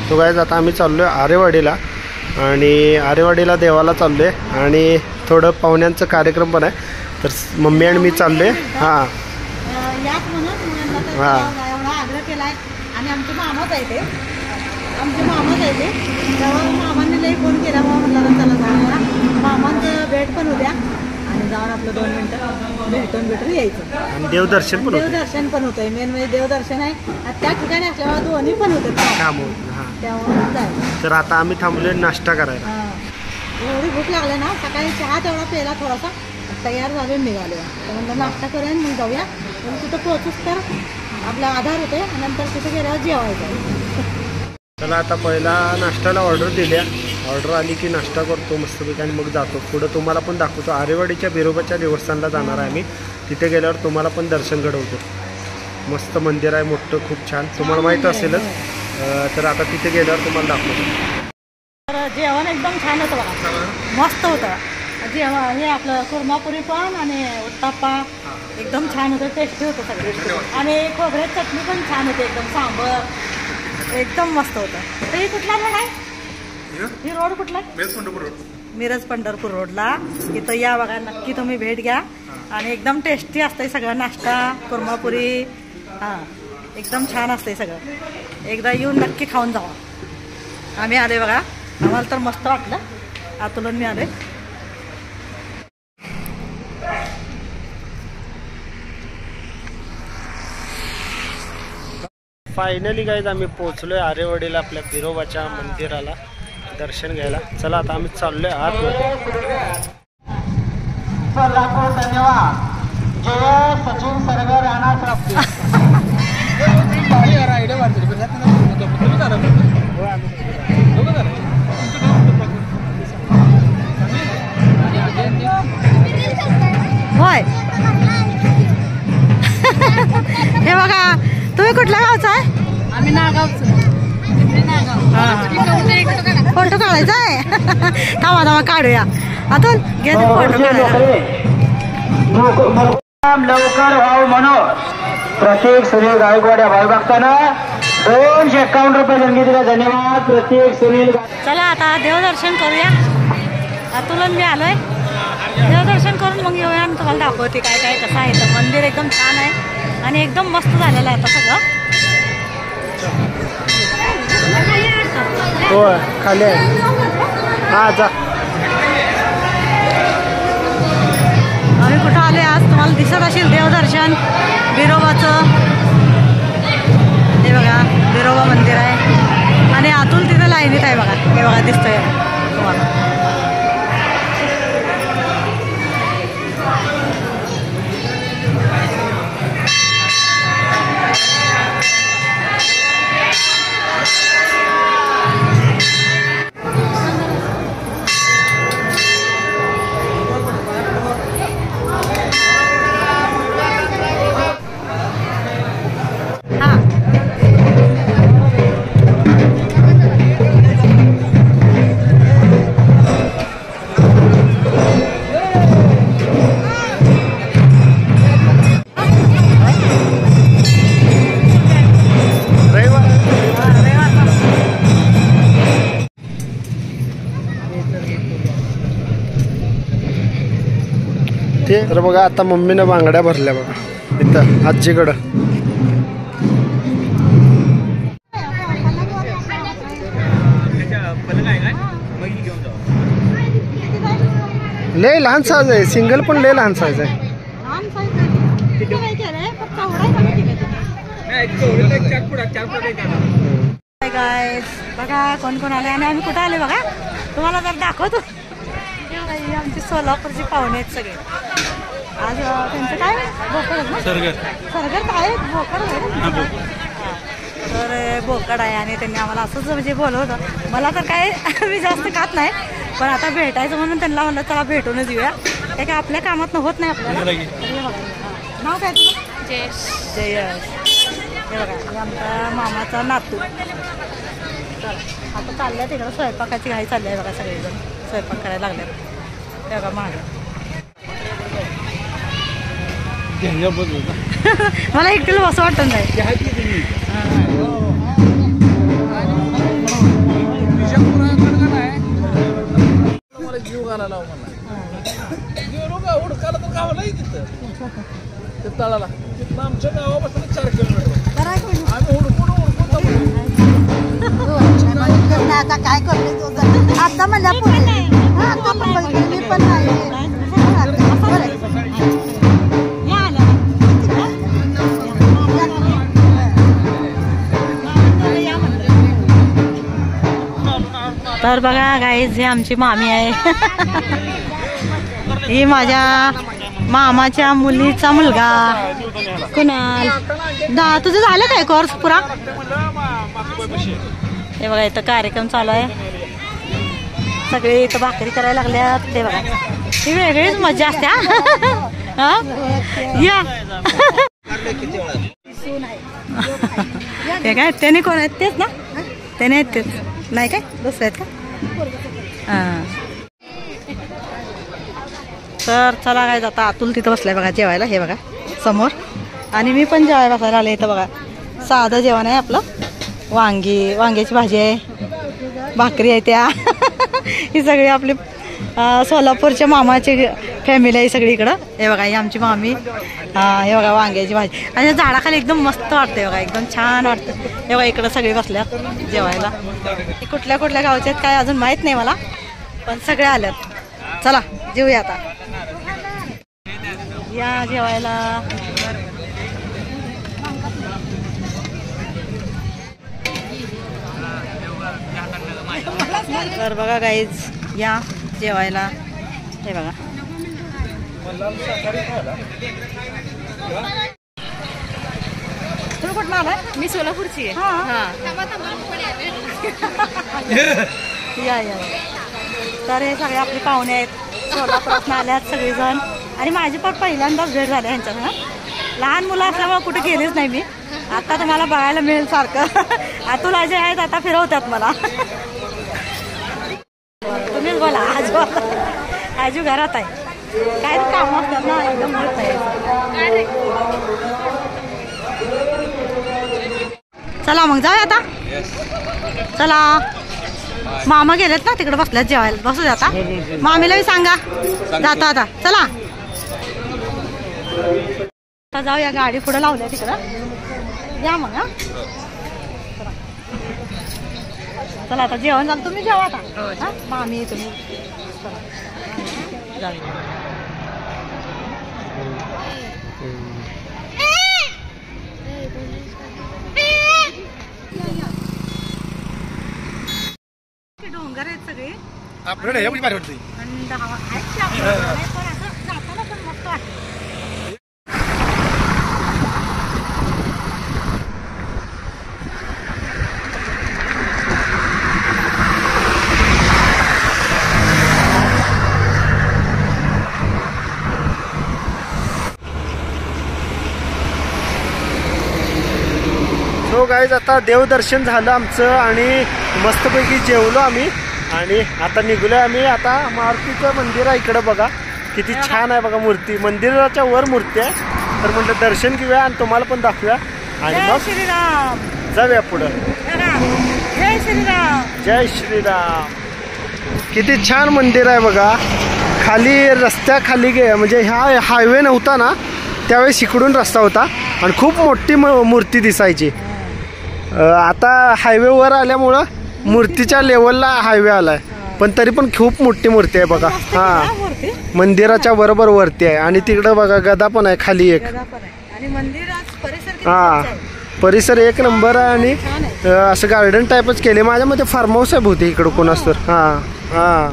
तो गाईज आता आम्ही चाललो आहे आरेवाडीला आणि आरेवाडीला देवाला चाललो आहे आणि थोडं पाहुण्यांचं कार्यक्रम पण आहे तर मम्मी आणि मी चाललो आहे. हां हां आग्रह केला आहे आणि आमचे मामाच आहे ते तेव्हा मामाने लई फोन केला मग म्हटलं चला जाऊन मामांचं भेट पण उद्या आणि जाऊन आपलं 2 मिनटं भेटून यायचं आणि देवदर्शन पण होतंय. मेन म्हणजे देवदर्शन आहे त्या ठिकाणी असल्यावर दोन्ही पण होतं त्यामुळे जायचं. तर आता आम्ही थांबलोय नाश्ता करायला. एवढी भूक लागली ना सकाळी चहा तेवढा प्यायला थोडासा तयार झाले निघाले तर म्हणलं नाश्ता करेन मग जाऊया पण तिथं पोहोचूच तर आपला आधार होते नंतर तिथे गेल्यावर जेवायचं. चला आता पहिला नाश्त्याला ऑर्डर दिल्या ऑर्डर आली की नाश्ता करतो मस्तपैकी आणि मग जातो पुढं तुम्हाला पण दाखवतो. आरेवाडीच्या बिरोबाच्या देवस्थानला जाणार आहे आम्ही तिथे गेल्यावर तुम्हाला पण दर्शन घडवतो. मस्त मंदिर आहे मोठं खूप छान तुम्हाला माहीत असेलच तर आता तिथे गेल्यावर तुम्हाला दाखवतो. तर जेवण एकदम छान होतं बघा मस्त होतं जेवण हे आपलं कुर्मापुरी पण आणि उत्तप्पा एकदम छान होतं टेस्टी होतं सगळं आणि खोबऱ्याची चटणी पण छान होती एकदम सांबर एकदम मस्त होतं. तर ही कुठला रोड आहे ही रोड कुठला मिरज पंढरपूर रोडला इथं या बघा नक्की तुम्ही भेट घ्या आणि एकदम टेस्टी असतंय सगळं नाश्ता कुर्मापुरी हां एकदम छान असतंय सगळं एकदा येऊन नक्की खाऊन जावा. आम्ही आले बघा आम्हाला तर मस्त वाटलं आतुलन मी आले. फायनली गाईज आम्ही पोहोचलोय आरेवाडीला आपल्या बिरोबाच्या मंदिराला दर्शन घ्यायला. चला आता आम्ही चाललोय आतमध्ये. धन्यवाद जय सचिन सरगर राणा होय हे बघा तुम्ही कुठल्या गावचा आहे? आम्ही नागावचं फोटो काढायचा आहे थांबा काढूया आतून घे फोटो लवकर व्हाव म्हणून प्रत्येक सुनील गायकवाड या भाईभक्तांना 251 रुपये देणगी दिला. धन्यवाद प्रत्येक सुनील. चला आता देवदर्शन करूया आतुलन मी आलोय देवदर्शन करून मग येऊया आणि तुम्हाला दाखवते काय काय कसं आहे. तर मंदिर एकदम छान आहे आणि एकदम मस्त झालेलं आहे आता सगळं. हो खाली आहे हां जा. आम्ही कुठं आले आज तुम्हाला दिसत असेल देवदर्शन बिरोबाचं. हे बघा बिरोबा मंदिर आहे आणि आतून तिथे लाईनीत आहे बघा हे बघा दिसतंय तुम्हाला. ते तर बघा आता मम्मीनं बांगड्या भरल्या बघा इथं आजीकडं. लय लहान साईज आहे सिंगल पण लय लहान साईज आहे. बघा कोण कोण आले आणि आम्ही कुठं आले बघा तुम्हाला जर दाखवतो. आमची सोलापूरची पाहुणे आहेत सगळे आज त्यांचं काय भोकड सरगर काय भोकड तर बोकड आहे आणि त्यांनी आम्हाला असंच म्हणजे बोलवलं. मला तर काय मी जास्त खात नाही पण आता भेटायचं म्हणून त्यांना म्हणलं चला भेटूनच येऊया त्या काय आपल्या कामात होत नाही आपल्याला. नाव काय तुझं? जयेश. हे बघा हे आमचा मामाचा नातू. तर आता चालल्या तिकडं स्वयंपाकाची घाई चालली आहे बघा सगळेजण स्वयंपाक करायला लागले ते बघा मागं. मला एकटीला असं वाटत नाही. गावालाही तिथं ते तळाला तिथं आमच्या गावापासून 4 किलोमीटर आम्ही हुडकून आता काय करतो आता म्हणल्या पुढे आता पण बघितलं मी पण तर बघा गाईज ही आमची मामी आहे. ही माझ्या मामाच्या मुलीचा मुलगा कुणाल. तुझं झालं काय कोर्स पुरा? हे बघा इथं कार्यक्रम चालू आहे. सगळे इथं भाकरी करायला लागल्यात. ते बघा ही वेगळीच मजा असते. हा या ते काय त्याने कोण आहेत तेच ना? त्याने आहेत तेच नाही काय दुसरे आहेत का? हां तर चला काय जाता. अतुल तिथं बसलाय बघा जेवायला. हे बघा समोर. आणि मी पण जेवायला बसायला आले. इथं बघा साधं जेवण आहे आपलं. वांग्याची भाजी आहे, भाकरी आहे त्या. ही सगळी आपली सोलापूरच्या मामाची फॅमिली आहे सगळी इकडं. हे बघा ही आमची मामी. हे बघा वांग्याची भाजी. आणि झाडाखाली एकदम मस्त वाटतं बघा, एकदम छान वाटतं. हे बघा इकडं सगळे बसल्यात जेवायला. कुठल्या कुठल्या गावचे आहेत काय अजून माहीत नाही मला, पण सगळे आल्यात. चला जेवूया आता. या जेवायला. तर बघा गाईज या जेवायला. हे बघा तुम्ही कुठं आलाय? मी सोलापूरची आहे. या या. तर हे सगळे आपले पाहुणे आहेत, सोलापुरातून आल्यात सगळेजण. आणि माझी पण पहिल्यांदाच भेट झाली यांच्यासंग. लहान मुलं असल्यामुळे कुठे गेलीच नाही मी. आता तुम्हाला बघायला मिळेल सारखं. अतुल अजय आहेत आता फिरवतात मला. तुम्हीच बोला. आजू घरात आहे. काय काम असतात ना एकदम होत नाही. चला मग जाऊया आता. चला मामा गेलेत ना तिकडे बसल्यात जेवायला. बसू दे आता. मामीलाही सांगा जातो आता. चला आता जाऊया. गाडी पुढे लावल्या तिकडं. या मग. चला आता जेवण झालं. तुम्ही जेवा आता. मामी तुम्ही जाऊया. डोंगर आहेत सगळे आपल्याकडे एवढी भारी वाटते. थंड हवा आहे. पण असं जाताना पण मस्त वाटतं. सो गाईज आता देवदर्शन झालं आमचं आणि मस्तपैकी जेवलो आम्ही. आणि आता निघलोय आम्ही. आता मारुतीचं मंदिर आहे इकडं बघा किती छान आहे बघा मूर्ती. मंदिराच्या वर मूर्ती आहे. तर म्हटलं दर्शन घेऊया आणि तुम्हाला पण दाखवूया. आणि मग श्रीराम जाऊया पुढं. जय श्रीराम. जय श्रीराम. किती छान मंदिर आहे बघा. खाली रस्त्याखाली म्हणजे हा हायवे नव्हता ना त्यावेळेस इकडून रस्ता होता आणि खूप मोठी मूर्ती दिसायची. आता हायवेवर आल्यामुळं मूर्तीच्या लेवलला हायवे आलाय. पण तरी पण खूप मोठी मूर्ती आहे बघा. हा मंदिराच्या बरोबर वरती आहे. आणि तिकडं बघा गदा पण आहे खाली एक. हा परिसर एक नंबर आहे. आणि असं गार्डन टाईपच केले. माझ्या मध्ये फार्म हाऊस आहे बहुतेक इकडं कोणास तर. हा हा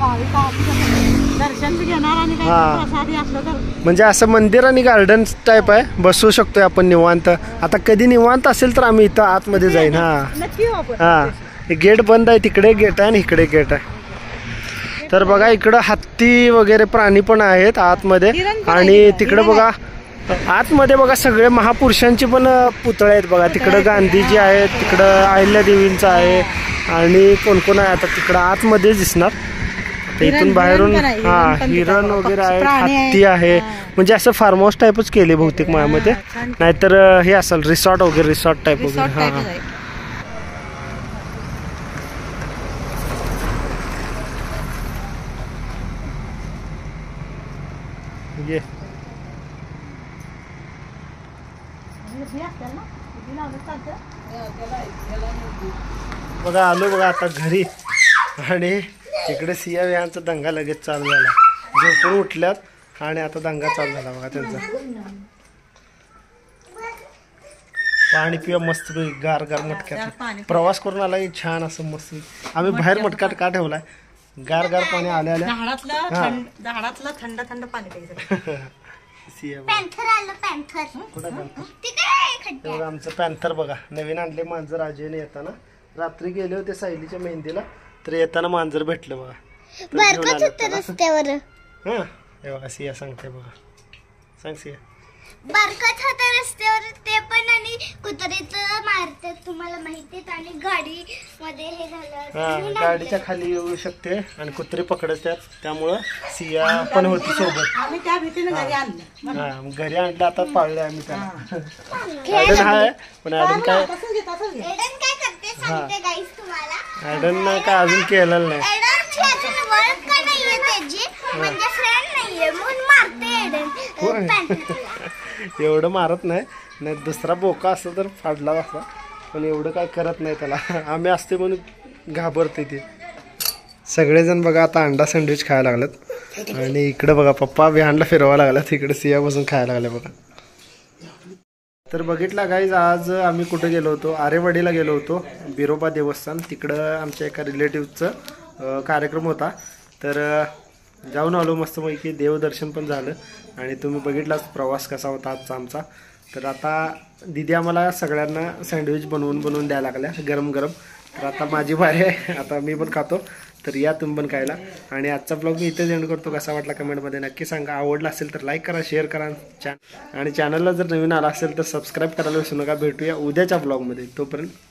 म्हणजे असं मंदिर आणि गार्डन टाईप आहे. बसू शकतोय आपण निवांत. आता कधी निवांत असेल तर आम्ही इथं आतमध्ये जाईन. हा गेट बंद आहे. तिकडे गेट आहे आणि इकडे गेट आहे. तर बघा इकडं हत्ती वगैरे प्राणी पण आहेत आतमध्ये. आणि तिकडे बघा आतमध्ये बघा सगळे महापुरुषांचे पण पुतळे आहेत बघा. तिकडं गांधीजी आहेत, तिकडं अहिल्यादेवींचं आहे आणि कोण कोण आहे आता तिकडं आतमध्ये दिसणार. इथून बाहेरून हा हिरण वगैरे आहे, हत्ती आहे. म्हणजे असं फार्म हाऊस टाईपच केले बहुतेक माझ्यामध्ये. नाहीतर हे असेल रिसॉर्ट वगैरे, रिसॉर्ट टाईप वगैरे. हा ये बघा आलो बघा आता घरी आणि इकडे सिया विहानचा दंगा लगेच चालू झाला. झोपून उठल्यात आणि आता दंगा चालू झाला बघा त्यांचा. पाणी पिवा मस्त गार गार मटक्यात. प्रवास करून आला छान असं मस्त. आम्ही बाहेर मटक्यात का ठेवलाय गार गार पाणी आल्या आल्या झाडातलं थंड थंड पाणी प्यायचं. आमचं पॅन्थर बघा नवीन आणले मांजर अजयने येताना. रात्री गेले होते सायलीच्या मेहंदीला तर येताना मांजर भेटलं बघा. रस्त्यावर हा हे बघा सिया सांगते बघा. सांग सिया. बारकत होता रस्त्यावर ते पण आणि कुत्रेच मारतात तुम्हाला माहितीच आणि गाडी मध्ये हे झालं. हा गाडीच्या खाली येऊ शकते आणि कुत्रे पकडतात त्यामुळं सिया पण होती सोबत. आम्ही त्या भीतीने घरी आणलं. हा घरी आणलं आता पाळले आम्ही त्याला. ॲडन आहे पण ॲडन काय एडन काय करते सांगते गाईस तुम्हाला. ॲडन काय अजून केलेलं नाही. एडनची अजून ओळख का नाहीये त्याची म्हणजे फ्रेंड नाहीये म्हणून मारते एडन पॅन्थरला. एवढं मारत नाही दुसरा बोका असतो तर फाडला असता पण एवढं काय करत नाही त्याला. आम्ही असते म्हणून घाबरते ते. सगळेजण बघा आता अंडा सँडविच खायला लागलेत आणि इकडे बघा पप्पा विहानला फिरवायला लागल्यात. इकडे सिया बसून खायला लागले बघा. तर बघितला गाईज आज आम्ही कुठे गेलो होतो आरेवाडीला गेलो होतो. बिरोबा देवस्थान तिकडं आमच्या एका रिलेटिव्हचं कार्यक्रम होता तर जाऊन आलो मस्तपैकी. देवदर्शन पण झालं आणि तुम्ही बघितलाच प्रवास कसा होता आजचा आमचा. तर आता दिदी आम्हाला सगळ्यांना सँडविच बनवून द्यायला लागल्या गरम गरम. तर आता माझी बारी आहे आता मी पण खातो. तर या तुम्ही पण खायला. आणि आजचा ब्लॉग मी इथेच एंड करतो. कसा वाटला कमेंटमध्ये नक्की सांगा. आवडला असेल तर लाईक करा शेअर करा आणि चॅनलला जर नवीन आला असेल तर सबस्क्राईब करायला विसरू नका. भेटूया उद्याच्या ब्लॉगमध्ये. तोपर्यंत